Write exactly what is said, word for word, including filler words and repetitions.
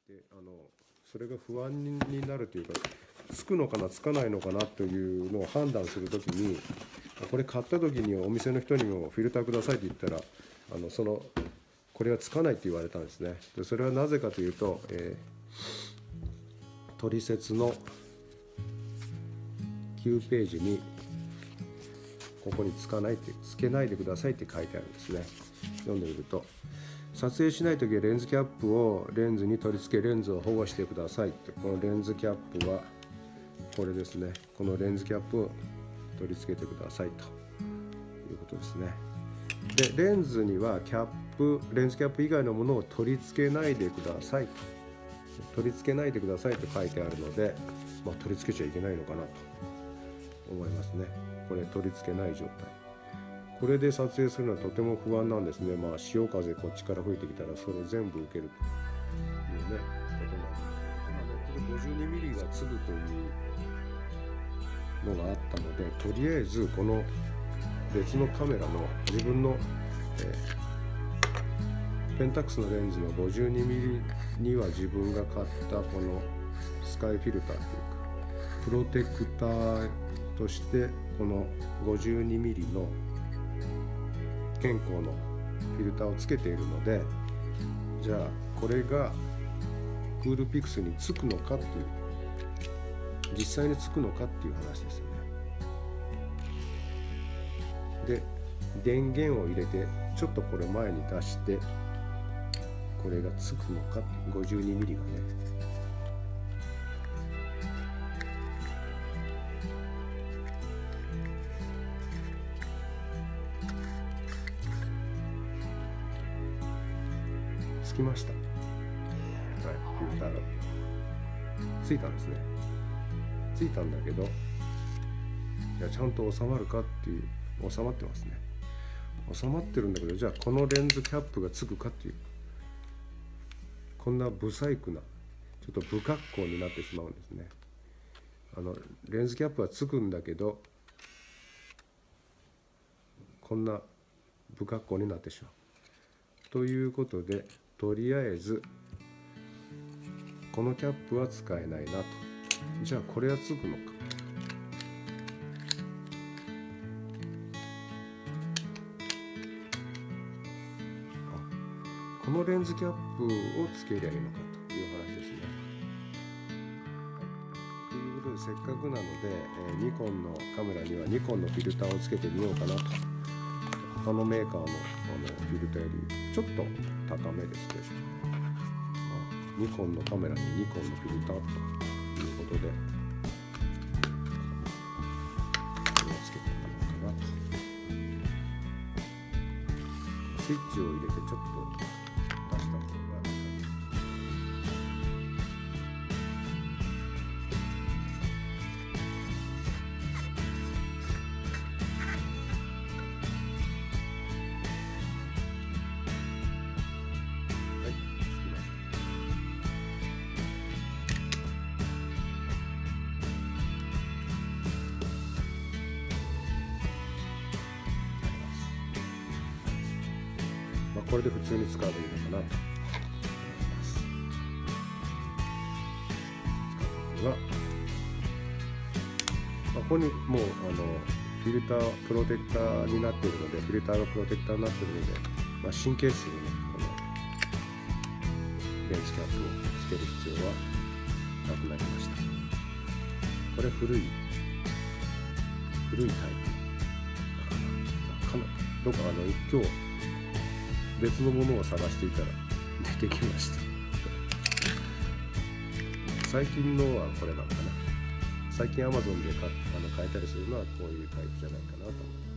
であのそれが不安になるというか、つくのかなつかないのかなというのを判断するときに、これ買ったときにお店の人にもフィルターくださいって言ったら、あのそのこれはつかないって言われたんですね。でそれはなぜかというと、えー、取説のきゅうページにここにつかないってつけないでくださいって書いてあるんですね。読んでみると、撮影しないときはレンズキャップをレンズに取り付けレンズを保護してくださいって。このレンズキャップはこれですね。このレンズキャップを取り付けてくださいということですね。でレンズにはキャップレンズキャップ以外のものを取り付けないでくださいと取り付けないでくださいと書いてあるので、まあ、取り付けちゃいけないのかなと思いますね。これ取り付けない状態、これで撮影するのはとても不安なんですね。まあ、潮風こっちから吹いてきたらそれ全部受けるというねことなんです。ネットで ごじゅうにミリ がつぐというのがあったので、とりあえずこの別のカメラの自分の、えー、ペンタックスのレンズの ごじゅうにミリ には自分が買ったこのスカイフィルターというかプロテクターとしてこの ごじゅうにミリ の健康のフィルターをつけているので、じゃあこれがクールピクスにつくのかっていう、実際につくのかっていう話ですよね。で電源を入れてちょっとこれ前に出して、これがつくのかって ごじゅうにミリ がね、つきました。はい、フィルターがついたんですね。ついたんだけど、いやちゃんと収まるかっていう、収まってますね。収まってるんだけど、じゃあこのレンズキャップがつくかっていう、こんな不細工なちょっと不格好になってしまうんですね。あのレンズキャップはつくんだけど、こんな不格好になってしまうということで、とりあえずこのキャップは使えないなと。じゃあこれはつくのか。このレンズキャップをつけりゃいいのかという話ですね。ということで、せっかくなので、えー、ニコンのカメラにはニコンのフィルターをつけてみようかなと。他のメーカーの、あのフィルターよりちょっと高めですけど、まあ、ニコンのカメラにニコンのフィルターということで、これをつけてみようかなと。スイッチを入れてちょっと出した方がこれで普通に使えばいいのかなと思います。が、まあ、ここにもうあのフィルタープロテクターになっているので、フィルターがプロテクターになっているので、まあ、神経質にねこのレンズキャップをつける必要はなくなりました。これ古い古いタイプだから、どっかあの今日別のものを探していたら出てきました。最近のはこれなのかな。最近 アマゾン で買あの買えたりするのはこういうタイプじゃないかなと思って。